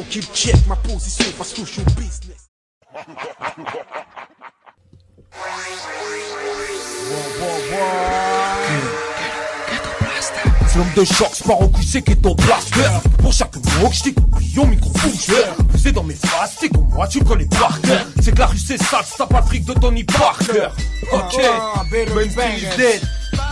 qu'il check ma position face au show business. Flamme de choc, sport au cul, c'est Ghetto Blaster. Pour chaque mot que je dis, au micro bouger. Poussé dans mes faces, t'es comme moi, tu le connais par cœur. C'est que la rue c'est sale, c'est pas le fric de Tony Parker. Ok, mainstream is dead.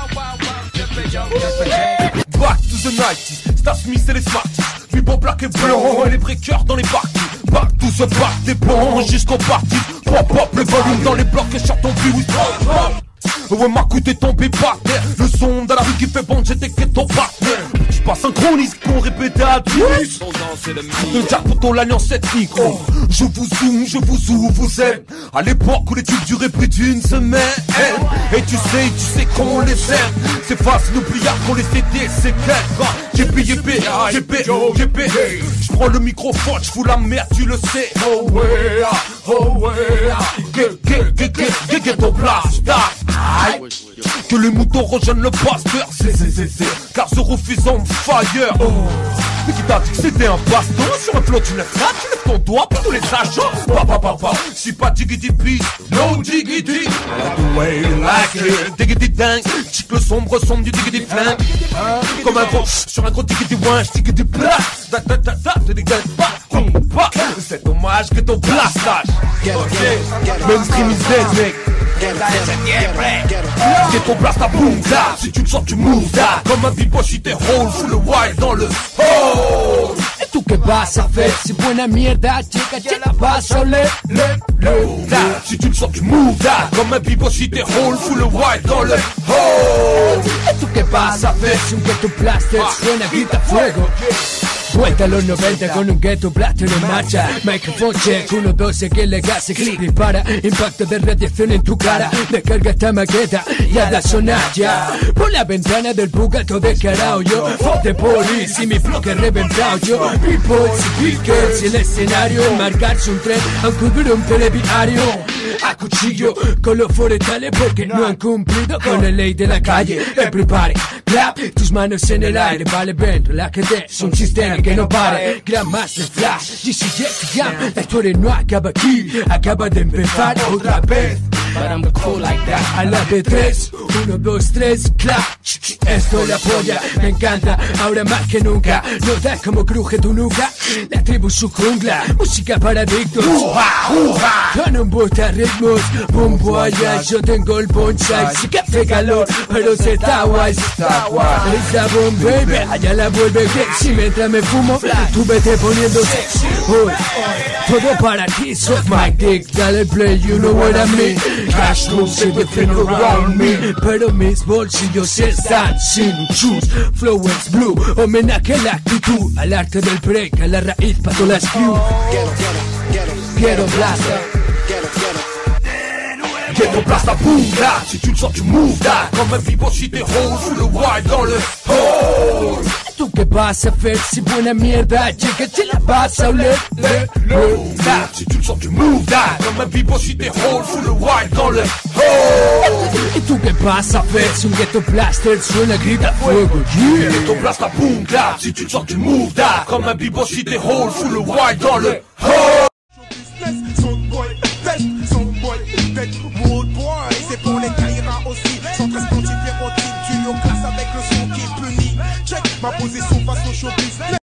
Back to the 90s, Star Smith et les Smarties. Lui beau black et blanc et les breakers dans les parties. Back to the back, des bons jusqu'au parti. Pop pop le volume dans les blocs et sur ton plus. Ouais, ma coude est tombée par terre. Le son dans la rue qui fait bon, j'étais Ghetto Blaster. J'suis pas synchronise qu'on répétait à tous. De Jack Poto, l'alliance ethnique. Oh, je vous zoome, vous aime. À l'époque où les tubes duraient plus d'une semaine. Et tu sais qu'on les aime. C'est facile d'oublier qu'on les CD, c'est quel GP. J'prends le microphone, j'fous la merde, tu le sais. Oh ouais, Ghetto Blaster. Que les moutons rejoignent le pasteur, c'est car je refuse on fire. Mais qui t'a dit que c'était un baston? Sur un flot tu lèves là, tu lèves ton doigt pour tous les agents. J'suis pas diggity peace, no diggity. The way you like it, diggity dingue. Chic le sombre du diggity flingue. Comme un gros sur un gros diggity winch, diggity blast. C'est dommage que ton blastage. Mainstream is dead, mec. Ghetto Blaster boom da. Si tu le sens tu move da. Comme un b-boy si t'es roll full wild dans le hole. ¿Y tú qué vas a hacer? Si buena mierda chica ya la vas a oler. Si tu le sens tu move da. Comme un b-boy si t'es roll full wild dans le hole. ¿Y tú qué vas a hacer? Si un Ghetto Blaster suena grita fuego. Vuelta a los 90 con un Ghetto Blaster en marcha. Microphone check, 1, 2, que le gas, clic, dispara. Impacto de radiación en tu cara. Descarga esta maqueta y hazla sonar ya. Por la ventana del Bugato descarado yo. Fuck the police y mi bloque reventado yo. People y speakers y el escenario. Marcarse un tren, aunque dure un telediario. A cuchillo con los forestales porque no han cumplido con la ley de la calle. Everybody, clap, tus manos en el aire. Vale, ven, relájate, es un sistema que no pare. Grandmaster Flash, GCJ Jam. La historia no acaba aquí, acaba de empezar otra vez. But I'm the cool like that. A la de 3, 1, 2, 3, clap. Esto la polla, me encanta, ahora más que nunca. Notas como cruje tu nuca. La tribu su jungla, música para adictos. Con un bota ritmos, boom boya. Yo tengo el bonsai, sí que hace calor, pero se está guay. Es la bomb baby, allá la vuelve gay. Si mientras me fumo, tú vete poniendo sexy. Todo para ti, suck my dick, dale play, you know what I mean. Cash moves everything around me. Pero mis bolsillos están sin shoes. Flow is blue, homenaje a la actitud. Al arte del break, a la raíz pa' todas las crew. Ghetto Blaster. Ghetto Blaster boom da. Si tu le sens tu move da. Comme un b-boy si t'es roll full wild dans le hole. ¿Tú qué vas a hacer si buena mierda llega? Te la vas a oler. Si tu le sens tu move da. Comme un b-boy si t'es roll full wild dans le hole. ¿Y tú qué vas a hacer si un Ghetto Blaster suena grita fuego? Ghetto Blaster boom da. Si tu le sens tu move da. Comme un b-boy si t'es roll full wild dans le hole. C'est pour les Kaira aussi. 113 quantifiés au type, tu classe avec le son qui punit. Check ma position face au showbiz.